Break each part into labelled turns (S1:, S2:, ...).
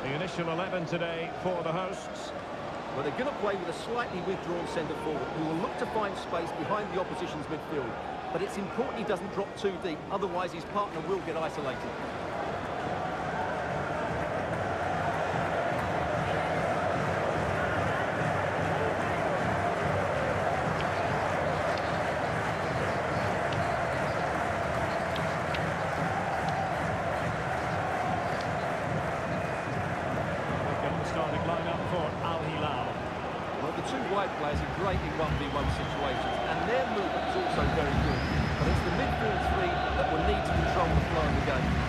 S1: The initial 11 today for the hosts.
S2: Well, they're going to play with a slightly withdrawn centre-forward who will look to find space behind the opposition's midfield. But it's important he doesn't drop too deep, otherwise his partner will get isolated.
S1: Starting line-up for Al Hilal.
S2: Well, the two wide players are great in 1v1 situations, and their movement is also very good. But it's the midfield three that will need to control the flow of the game.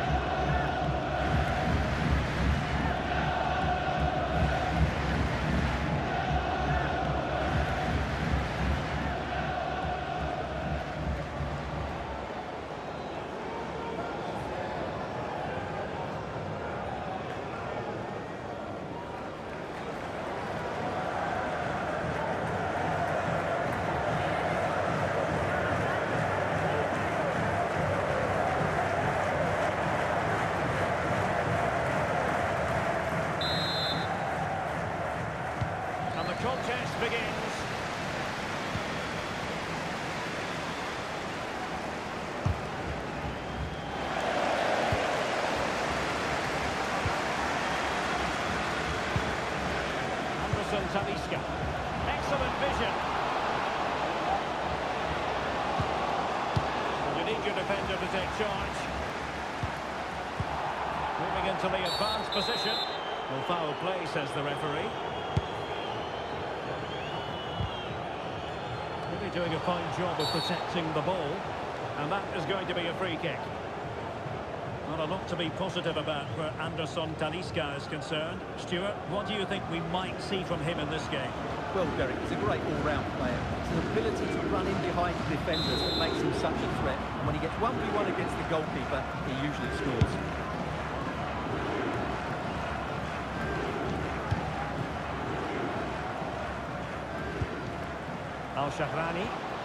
S1: Contest begins. Anderson Talisca. Excellent vision. Well, you need your defender to take charge. Moving into the advanced position. No foul play, says the referee. Doing a fine job of protecting the ball, and that is going to be a free kick. Not a lot to be positive about where Anderson Talisca is concerned. Stuart, what do you think we might see from him in this game?
S2: Well, Derek, he's a great all-round player. It's an ability to run in behind defenders that makes him such a threat. And when he gets 1v1 against the goalkeeper, he usually scores.
S1: Al-Shahrani.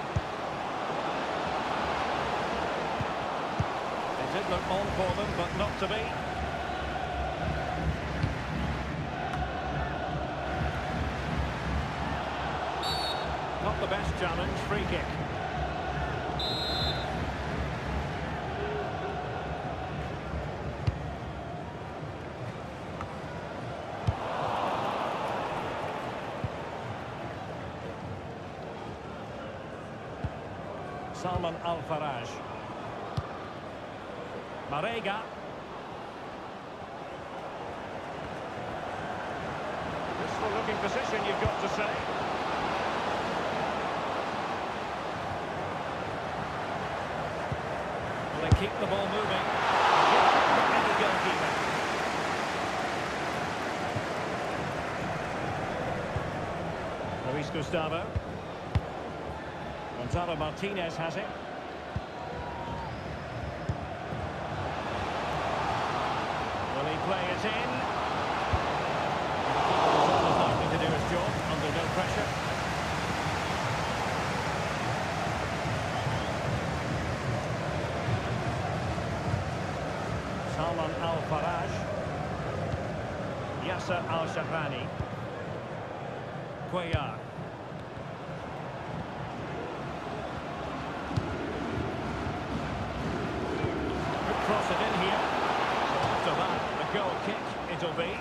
S1: It did look on for them, but not to be. Not the best challenge, free kick. Salman Al-Faraj. Marega. Useful looking position, you've got to say. Well, they keep the ball moving. Any goalkeeper. Luis Gustavo. Gonzalo Martinez has it. Will he play it in? He's always likely to do his job under no pressure. Salman Al-Faraj. Yasser Al-Shahrani. Cuellar. Cross it in here. After that, a goal kick it'll be.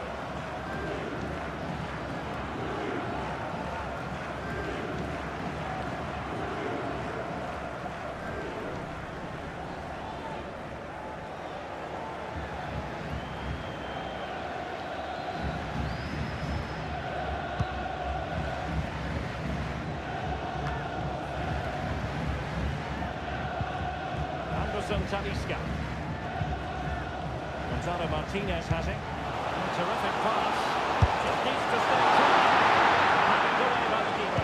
S1: Anderson Talisca. Gonzalo Martinez has it. Terrific pass. Just needs to stay calm. Handed away by the keeper.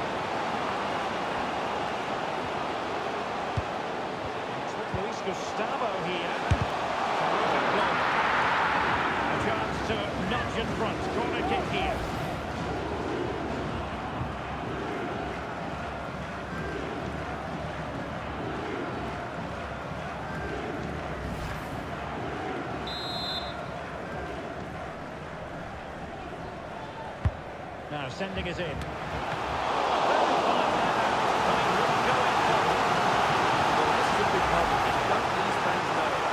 S1: It's with Luis Gustavo here. Terrific block. A chance to nudge in front. Corner kick here. Now sending it in. Very fine header, but it wouldn't go in for him.
S2: Well, this is a big moment, and don't these fans know it?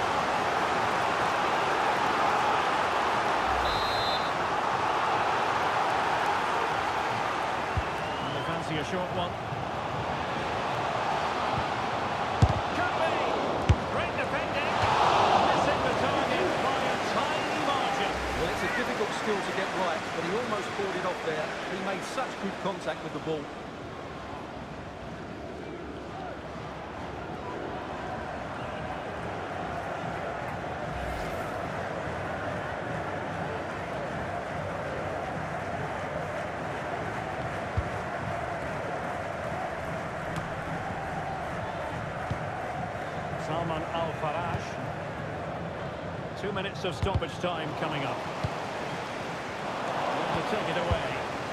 S1: And they fancy a short one. Could be! Great defending! Missing the target by a tiny margin.
S2: Well, it's a difficult skill to get right, but he almost pulled it off there. He made such good contact with the ball.
S1: Salman Al-Faraj. 2 minutes of stoppage time coming up. To take it away.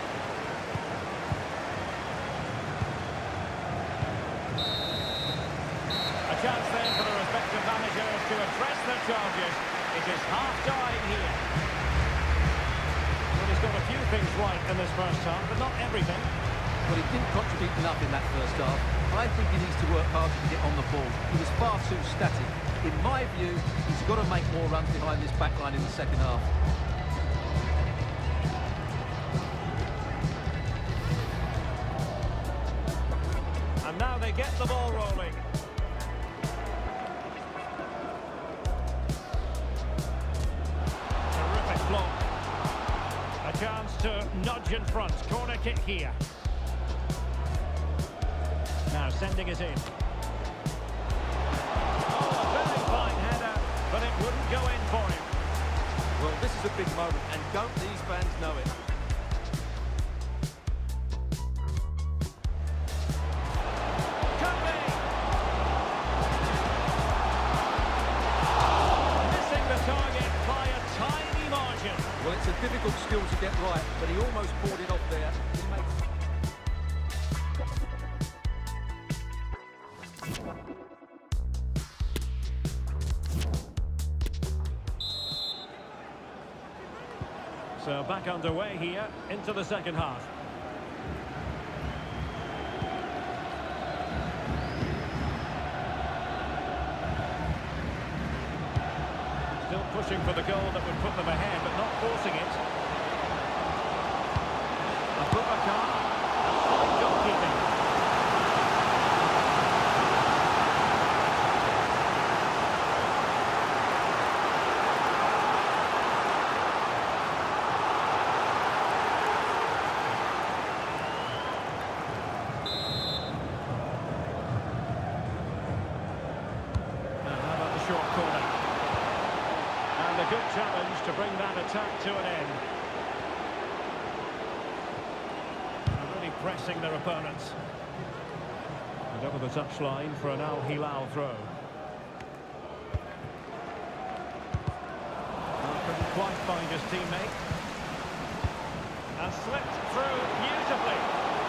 S1: A chance then for the respective managers to address their charges. It is half-time here. Well, he's got a few things right in this first half, but not everything.
S2: But he didn't contribute enough in that first half. I think he needs to work harder to get on the ball. He was far too static. In my view, he's got to make more runs behind this back line in the second half.
S1: And now they get the ball rolling. Terrific block. A chance to nudge in front. Corner kick here. Now sending it in. Oh, a very fine header, but it wouldn't go in for him.
S2: Well, this is a big moment, and don't these fans know it?
S1: Could be! Missing the target by a tiny margin.
S2: Well, it's a difficult skill to get right, but he almost pulled it off there. He makes...
S1: So back underway here into the second half. Still pushing for the goal that would put them ahead, but not forcing it. Abubakar, fine goalkeeping. Short corner. And a good challenge to bring that attack to an end. They're really pressing their opponents. And over the touchline for an Al Hilal throw. Couldn't quite find his teammate. And slipped through beautifully.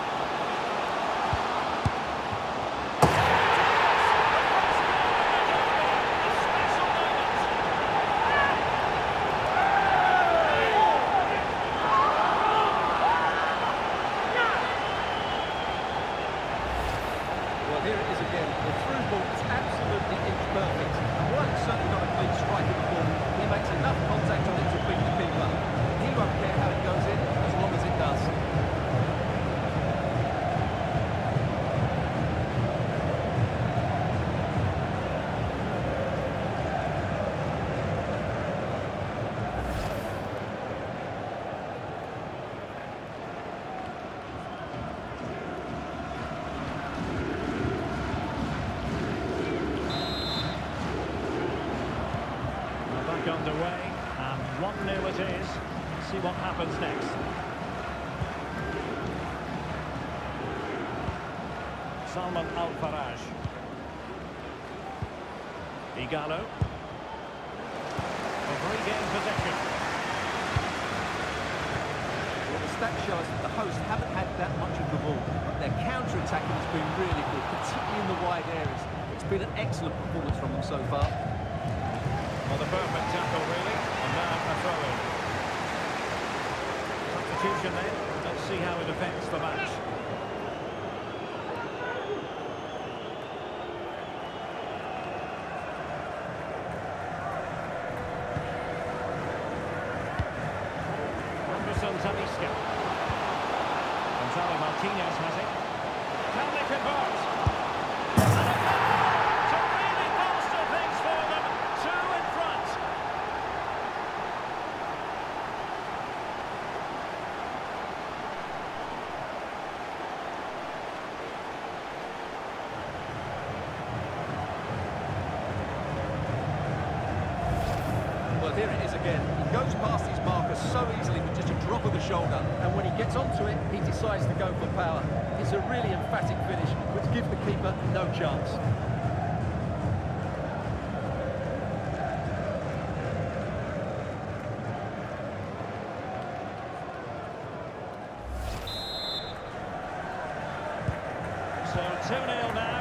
S2: Here it is again. The through ball is absolutely imperfect. And while it's certainly not a clean strike of the ball, he makes enough contact on it to beat the keeper. He won't care how it goes in, as long as it does.
S1: Underway, and 1-0 it is. Let's see what happens next. Salman Al-Faraj. Igalo. A regained possession.
S2: Well, the stats show us that the hosts haven't had that much of the ball, but their counter-attacking has been really good, particularly in the wide areas. It's been an excellent performance from them so far.
S1: Well, the perfect tackle, really. And now a throw-in. Substitution then. Let's see see how it affects the match. Anderson Talisca. Gonzalo Martinez has it. Can they convert? And a goal to really bolster things for them. Two in front.
S2: Well, here it is again. He goes past his marker so easily with just a drop of the shoulder. And when he gets onto it, he decides to go for power. It's a really emphatic finish, which gives the keeper no chance.
S1: So 2-0 now.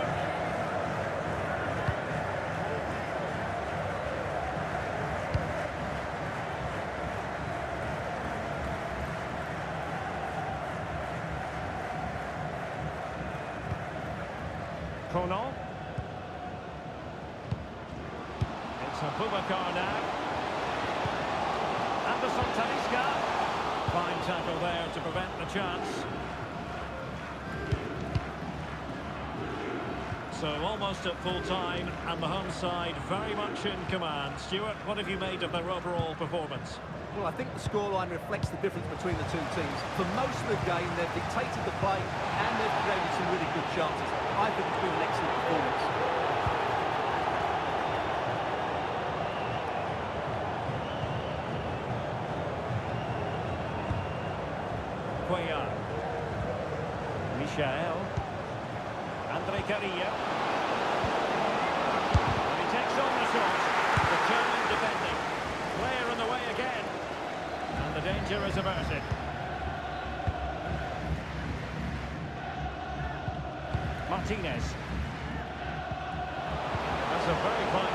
S1: Kono. It's Abubakar now. Anderson Talisca. Fine tackle there to prevent the chance. So almost at full time, and the home side very much in command. Stuart, what have you made of their overall performance?
S2: Well, I think the scoreline reflects the difference between the two teams. For most of the game, they've dictated the play and they've created some really good chances. I think it's been an excellent performance.
S1: Cuellar. Michael. Andre Carrillo. And he takes on the shot. The German defending. Player in the way again. And the danger is averted. Martinez. That's a very fine